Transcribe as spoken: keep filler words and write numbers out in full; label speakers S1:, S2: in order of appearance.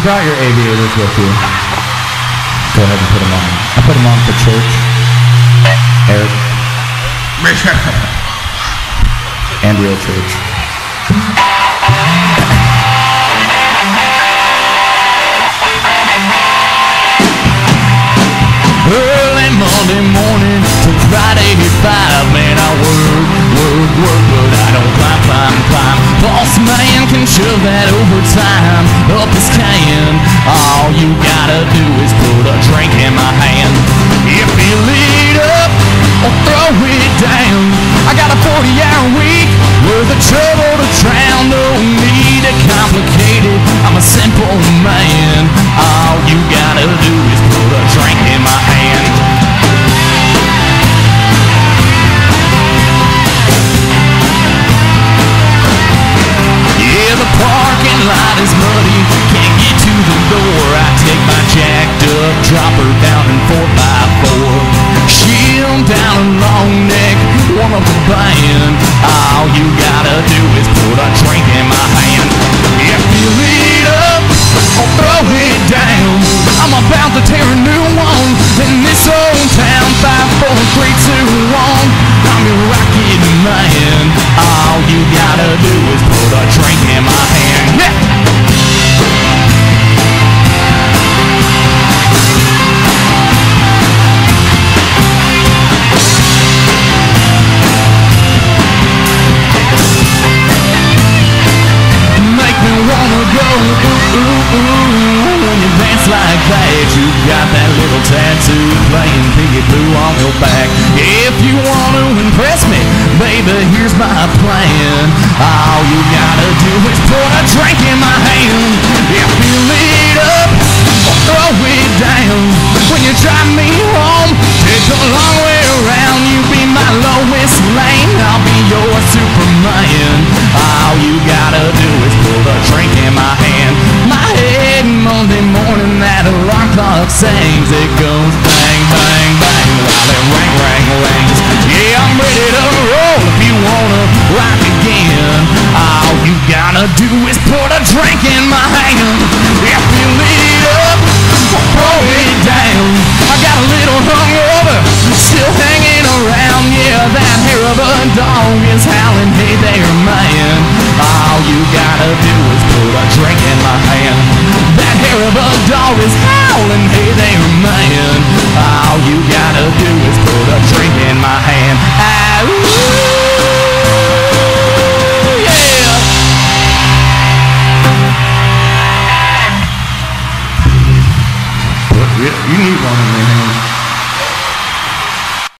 S1: brought your aviators with you, go ahead and put them on. I put them on for church. Eric. And real church.
S2: Early Monday morning to Friday at five, man, I work, work, work, but I don't climb, climb, climb. Boss man can shove that overtime up his can. All you gotta do is put a drink in my hand. If you lead up or throw it down, I got a forty hour week worth of trouble to drown. Don't need it complicated, I'm a simple man. All you gotta do is put a drink in my hand. Yeah, the parking lot is muddy, can't get to the door. I take my jacked up dropper down in four by four, shield down a long neck, warm up the band. All you gotta do is put a drink in my hand. If you lead up or throw it down, I'm about to tear a new one in this old town. Five, four, three, two, one, I'm your rocket man. All you gotta do is put a drink in my hand. Yeah. Make me wanna go ooh, ooh, ooh. When you dance like that, you got that little tattoo playing peekaboo on your back. If you want to impress me, baby, here's my plan. All you gotta do is put a drink in my hand. If you lead up or throw it down, when you drive me home, take a long way around. You be my lowest lane, I'll be your Superman. All you gotta do is put a drink in my hand. My head Monday morning, that alarm clock sings. It goes bang, bang, bang, while it ring, ring, rings. Yeah, I'm ready to roll if you wanna rock again. All you gotta do is put a drink in my hand. If you lead up or throw it down, I got a little hungover, still hanging around. Yeah, that hair of a dog is howling, hey there, man. All you gotta do is put a drink in my hand. That hair of a dog is